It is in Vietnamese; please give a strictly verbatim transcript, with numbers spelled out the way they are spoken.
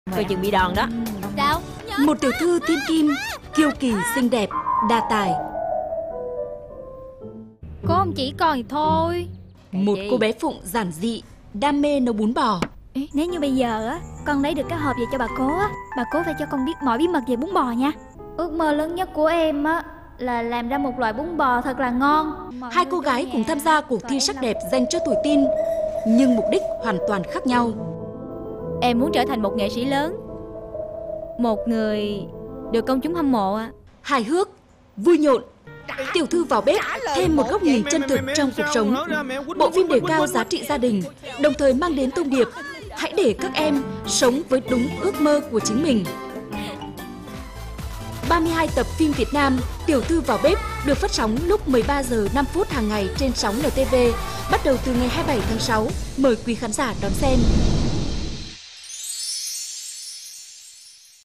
Coi chừng bị đòn đó. Đâu? Một tiểu thư thiên kim, kiêu kỳ xinh đẹp, đa tài. Cô không chỉ con thì thôi. Một cô bé Phụng giản dị, đam mê nấu bún bò. Ê, nếu như bây giờ á con lấy được cái hộp về cho bà cố á, bà cố phải cho con biết mọi bí mật về bún bò nha. Ước mơ lớn nhất của em á là làm ra một loại bún bò thật là ngon. Hai cô gái cùng tham gia cuộc thi sắc đẹp dành cho tuổi teen, nhưng mục đích hoàn toàn khác nhau. Em muốn trở thành một nghệ sĩ lớn, một người được công chúng hâm mộ ạ. Hài hước, vui nhộn, tiểu thư vào bếp thêm một góc nhìn chân thực trong cuộc sống. Bộ phim đề cao giá trị gia đình, đồng thời mang đến thông điệp hãy để các em sống với đúng ước mơ của chính mình. ba mươi hai tập phim Việt Nam Tiểu thư vào bếp được phát sóng lúc mười ba giờ năm phút hàng ngày trên sóng en tê vê, bắt đầu từ ngày hai mươi bảy tháng sáu. Mời quý khán giả đón xem.